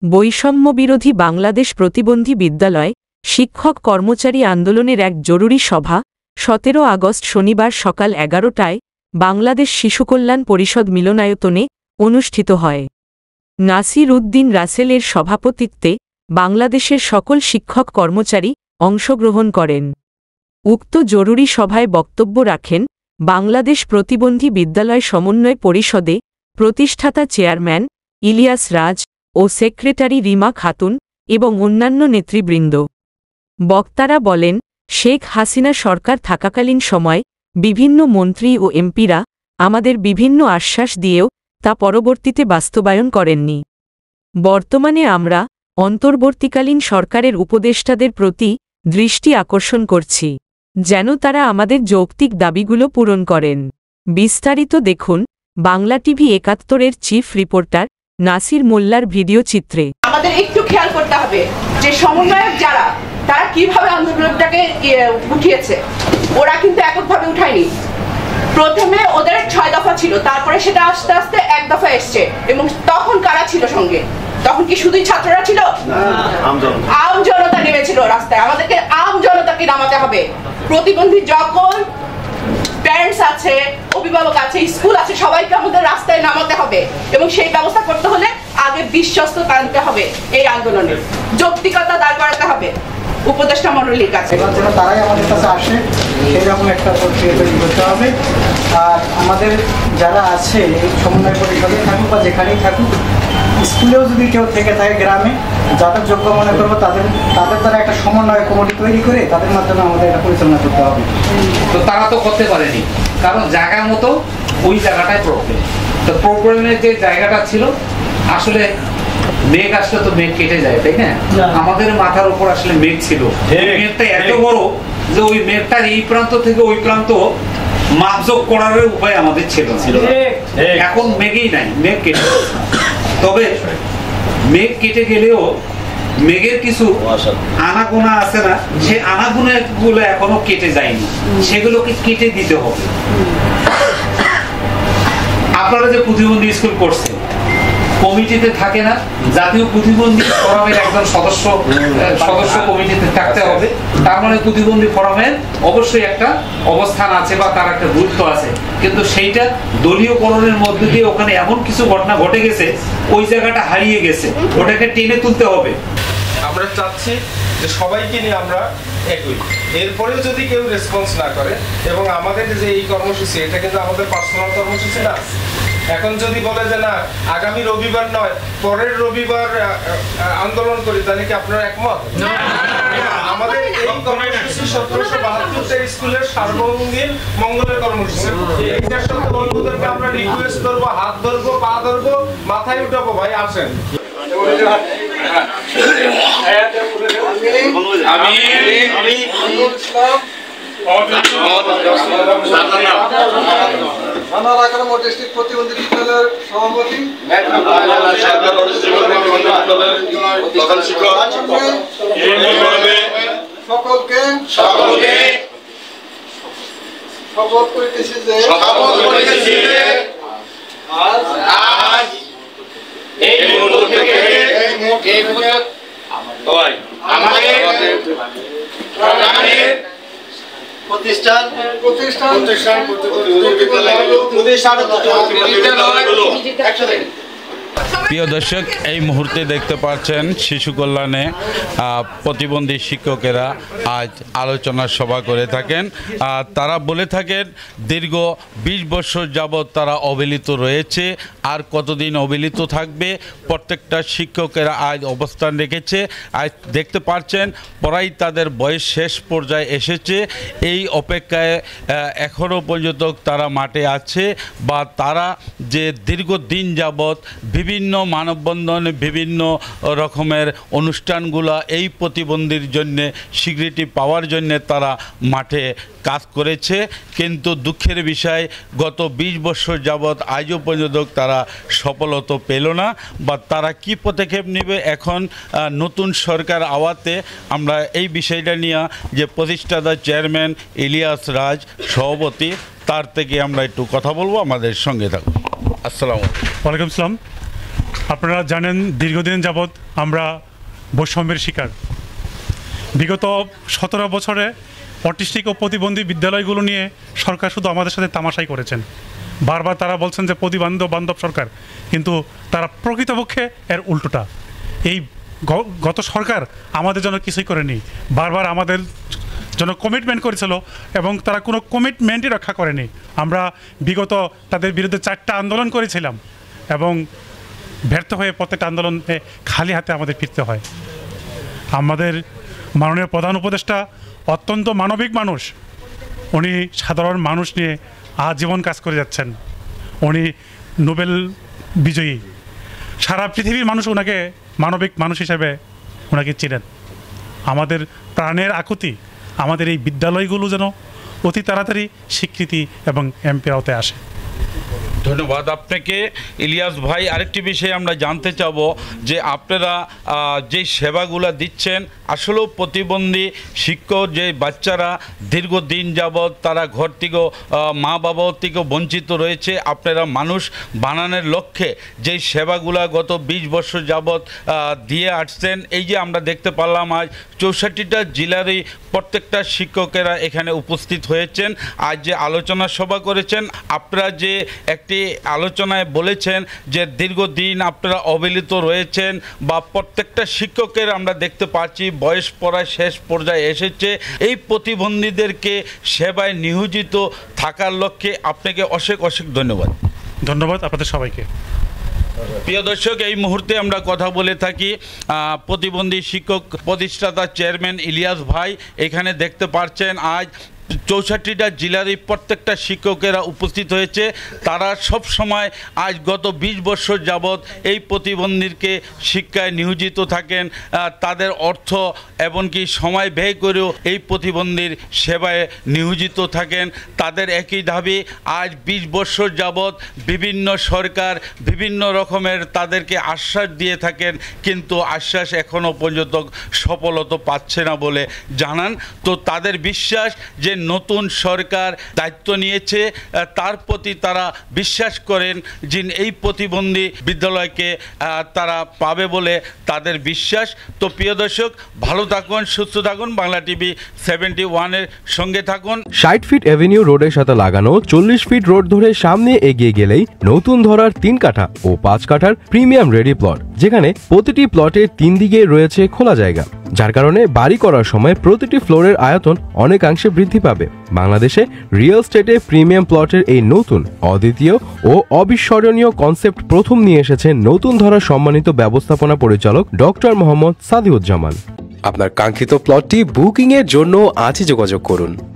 বৈষম্যবিরোধী বাংলাদেশ প্রতিবন্ধী বিদ্যালয় শিক্ষক কর্মচারী আন্দোলনের এক জরুরি সভা ১৭ আগস্ট শনিবার সকাল ১১টায় বাংলাদেশ শিশুকল্যাণ পরিষদ মিলনায়তনে অনুষ্ঠিত হয়। নাসির উদ্দিন রাসেল এর সভাপতিত্বে বাংলাদেশের সকল শিক্ষক কর্মচারী অংশগ্রহণ করেন। উক্ত জরুরি সভায় বক্তব্য রাখেন বাংলাদেশ প্রতিবন্ধী বিদ্যালয় সমন্বয় পরিষদে প্রতিষ্ঠাতা চেয়ারম্যান ইলিয়াস রাজ ও সেক্রেটারি রিমা খাতুন এবং অন্যান্য নেতৃবৃন্দ। বক্তারা বলেন, শেখ হাসিনা সরকার থাকাকালীন সময় বিভিন্ন মন্ত্রী ও এমপিরা আমাদের বিভিন্ন আশ্বাস দিয়েও তা পরবর্তীতে বাস্তবায়ন করেননি। বর্তমানে আমরা অন্তর্বর্তীকালীন সরকারের উপদেষ্টাদের প্রতি দৃষ্টি আকর্ষণ করছি, যেন তারা আমাদের যৌক্তিক দাবিগুলো পূরণ করেন। বিস্তারিত দেখুন বাংলা টিভি ৭১-এর চিফ রিপোর্টার নাসির মোল্লার ভিডিও চিত্রে। আমাদের একটু খেয়াল করতে হবে যে সমন্বয়ক যারা তারা কিভাবে আন্দোলনটাকে উঠিয়েছে। ওরা কিন্তু এককভাবে উঠায়নি। প্রথমে ওদের ৬ দফা ছিল, তারপরে সেটা আস্তে আস্তে এক দফা এসছে। এবং তখন কারা ছিল সঙ্গে? তখন কি শুধুই ছাত্ররা ছিল? আম জনতা নেমেছিল রাস্তায়। আমাদেরকে আম জনতাকে নামাতে হবে। প্রতিবন্ধী যখন প্যারেন্টস আছে, অভিভাবক আছে, স্কুল আছে, সবাইকে আমাদের রাস্তায় নামাতে হবে এবং সেই ব্যবস্থা করতে হলে আগে বিশ্বস্ততা আনতে হবে। এই আন্দোলনে যৌক্তিকতা দাঁড় করাতে হবে উপদেষ্টা মণ্ডলীর কাছে। তারাই আমাদের কাছে আসে, সেরকম একটা প্রক্রিয়া তৈরি করতে হবে। আর আমাদের যারা আছে এই সমন্বয় পরিষদে থাকুক বা যেখানেই থাকুক, স্কুলেও যদি কেউ থেকে থাকে গ্রামে, যাদের যোগ্য মনে করবো তাদের দ্বারা একটা সমন্বয় কমিটি তৈরি করে তাদের মাধ্যমে আমাদের এটা পরিচালনা করতে হবে। তো তারা তো করতে পারেনি, কারণ জায়গার মতো ওই জায়গাটায় প্রবলেম। তো প্রবলেমের যে জায়গাটা ছিল, আসলে মেঘ আসলে তো মেঘ কেটে যায়, তাই না? আমাদের মাথার উপর আসলে মেঘ ছিল, মেঘটা এত বড় যে ওই মেঘটার এই প্রান্ত থেকে ওই প্রান্ত মাপযোগ করার উপায় আমাদের ছিল। এখন মেঘই নাই, মেঘ কেটে। তবে মেঘ কেটে গেলেও মেঘের কিছু আনাগোনা আছে না, সেই আনাগোনা গুলো এখনো কেটে যায়নি, সেগুলোকে কেটে দিতে হবে। আপনারা যে প্রতিবন্ধী স্কুল করছেন, কমিটিতে থাকে না, জাতীয় প্রতিবন্ধী ফোরামের একজন সদস্য কমিটিতে থাকতে হবে। তার মানে প্রতিবন্ধী ফোরামের অবশ্যই একটা অবস্থান আছে বা তার একটা গুরুত্ব আছে, কিন্তু সেইটা দলীয়করণের মধ্যে দিয়ে ওখানে এমন কিছু ঘটনা ঘটে গেছে, ওই জায়গাটা হারিয়ে গেছে, ওটাকে টেনে তুলতে হবে। আমরা চাচ্ছি যে সবাইকে নিয়ে আমরা একই। এরপরেও যদি কেউ রেসপন্স না করে, এবং আমাদের যে এই কর্মসূচি, এটা কিন্তু আমাদের পার্সোনাল কর্মসূচি না। এখন যদি বলে যে না, আগামী রবিবার নয়, পরের রবিবার আন্দোলন করি, তাহলে কি আপনারা একমত? আমাদের এই কর্মসূচি ১৭৭২টা স্কুলের সার্বজনীন মঙ্গলের কর্মসূচি। এইটার সাথে বন্ধুদেরকে আমরা রিকোয়েস্ট করবো, হাত ধরবো, পা ধরবো, মাথায় উঠাবো, ভাই আসেন। প্রতিবন্ধী বিদ্যালয়ের সভাপতি সকলকে শপথ করিতেছি যে আজ এই মুহূর্ত থেকে আমাদের প্রতিষ্ঠান প্রিয় দর্শক, এই মুহূর্তে দেখতে পাচ্ছেন শিশু কল্যাণে প্রতিবন্ধী শিক্ষকেরা আজ আলোচনা সভা করে থাকেন। তারা বলে থাকেন দীর্ঘ ২০ বছর যাবৎ তারা অবহেলিত রয়েছে, আর কতদিন অবহেলিত থাকবে। প্রত্যেকটা শিক্ষকেরা আজ অবস্থান রেখেছে। আজ দেখতে পাচ্ছেন পড়াই তাদের বয়স শেষ পর্যায়ে এসেছে। এই অপেক্ষায় এখনও পর্যন্ত তারা মাঠে আছে, বা তারা যে দীর্ঘদিন যাবৎ বিভিন্ন মানববন্ধন, বিভিন্ন রকমের অনুষ্ঠানগুলো এই প্রতিবন্ধীর জন্য স্বীকৃতি পাওয়ার জন্য তারা মাঠে কাজ করেছে, কিন্তু দুঃখের বিষয় গত ২০ বছর যাবৎ আজও পর্যন্ত তারা সফলতা পেল না, বা তারা কি পদক্ষেপ নেবে। এখন নতুন সরকার আওয়াতে আমরা এই বিষয়টা নিয়ে যে প্রতিষ্ঠাতা চেয়ারম্যান ইলিয়াস রাজ সভাপতি, তার থেকে আমরা একটু কথা বলবো। আমাদের সঙ্গে থাকুন। আসসালামু আলাইকুম। ওয়ালাইকুম আসসালাম। আপনারা জানেন দীর্ঘদিন যাবৎ আমরা বৈষম্যের শিকার। বিগত 17 বছরে অটিস্টিক ও প্রতিবন্ধী বিদ্যালয়গুলো নিয়ে সরকার শুধু আমাদের সাথে তামাশাই করেছেন। বারবার তারা বলছেন যে বান্ধব সরকার, কিন্তু তারা প্রকৃতপক্ষে এর উল্টোটা। এই গত সরকার আমাদের জন্য কিছুই করেনি, বারবার আমাদের জন্য কমিটমেন্ট করেছিল এবং তারা কোনো কমিটমেন্টই রক্ষা করেনি। আমরা বিগত তাদের বিরুদ্ধে 4টা আন্দোলন করেছিলাম এবং ব্যর্থ হয়ে প্রত্যেকটা আন্দোলনে খালি হাতে আমাদের ফিরতে হয়। আমাদের মাননীয় প্রধান উপদেষ্টা অত্যন্ত মানবিক মানুষ, উনি সাধারণ মানুষ নিয়ে আজীবন কাজ করে যাচ্ছেন। উনি নোবেল বিজয়ী, সারা পৃথিবীর মানুষ ওনাকে মানবিক মানুষ হিসেবে ওনাকে চিনেন। আমাদের প্রাণের আকুতি আমাদের এই বিদ্যালয়গুলো যেন অতি তাড়াতাড়ি স্বীকৃতি এবং এমপির আওতায় আসে। ধন্যবাদ আপনাকে ইলিয়াস ভাই। আরেকটি বিষয় আমরা জানতে চাব যে আপনারা যে সেবাগুলো দিচ্ছেন, আসলেও প্রতিবন্ধী শিক্ষক যে বাচ্চারা দীর্ঘদিন যাবৎ তারা ঘর থেকে মা বাবার থেকে বঞ্চিত রয়েছে, আপনারা মানুষ বানানোর লক্ষ্যে যেই সেবাগুলা গত 20 বছর যাবৎ দিয়ে আসছেন, এই যে আমরা দেখতে পারলাম আজ 64টা জেলারই প্রত্যেকটা শিক্ষকেরা এখানে উপস্থিত হয়েছেন, আজ যে আলোচনা সভা করেছেন। আপনারা যে একটি আলোচনায় বলেছেন যে দীর্ঘদিন আপনারা অবহেলিত রয়েছেন বা প্রত্যেকটা শিক্ষকের আমরা দেখতে পাচ্ছি বয়স পড়ায় শেষ পর্যায়ে এসেছে, এই প্রতিবন্ধীদেরকে সেবায় নিয়োজিত থাকার লক্ষ্যে আপনাকে অশেষ ধন্যবাদ। ধন্যবাদ আপনাদের সবাইকে। প্রিয় দর্শক, এই মুহূর্তে আমরা কথা বলে থাকি প্রতিবন্ধী শিক্ষক প্রতিষ্ঠাতা চেয়ারম্যান ইলিয়াস ভাই। এখানে দেখতে পাচ্ছেন আজ 64টা জেলারই প্রত্যেকটা শিক্ষকেরা উপস্থিত হয়েছে। তারা সব সময় আজ গত 20 বছর যাবৎ এই প্রতিবন্ধীকে শিক্ষায় নিয়োজিত থাকেন, তাদের অর্থ এমনকি সময় ব্যয় করেও এই প্রতিবন্ধীর সেবায় নিয়োজিত থাকেন। তাদের একই দাবি, আজ 20 বছর যাবৎ বিভিন্ন সরকার বিভিন্ন রকমের তাদেরকে আশ্বাস দিয়ে থাকেন, কিন্তু আশ্বাস এখনও পর্যন্ত সফলতা পাচ্ছে না বলে জানান। তো তাদের বিশ্বাস যে নতুন সরকার দায়িত্ব নিয়েছে, তার প্রতি তারা বিশ্বাস করেন যে এই প্রতিবন্ধী বিদ্যালয়কে তারা পাবে বলে তাদের বিশ্বাস। তো প্রিয় দর্শক, ভালো থাকুন, সুস্থ থাকুন, বাংলা টিভি 71-এর সঙ্গে থাকুন। 60 ফিট এভিনিউ রোডের সাথে লাগানো 40 ফিট রোড ধরে সামনে এগিয়ে গেলেই নতুন ধরার 3 কাঠা ও 5 কাঠার প্রিমিয়াম রেডি প্লট, যেখানে প্রতিটি প্লটের 3 দিকে রয়েছে খোলা জায়গা, যার কারণে বাড়ি করার সময় প্রতিটি ফ্লোরের আয়তন অনেকাংশে বৃদ্ধি পাবে। বাংলাদেশে রিয়েল এস্টেটে প্রিমিয়াম প্লটের এই নতুন, অদ্বিতীয় ও অবিস্মরণীয় কনসেপ্ট প্রথম নিয়ে এসেছেন নতুন ধরা সম্মানিত ব্যবস্থাপনা পরিচালক ডক্টর মোহাম্মদ সাদিউজ্জামান। আপনার কাঙ্ক্ষিত প্লটটি বুকিং এর জন্য আজই যোগাযোগ করুন।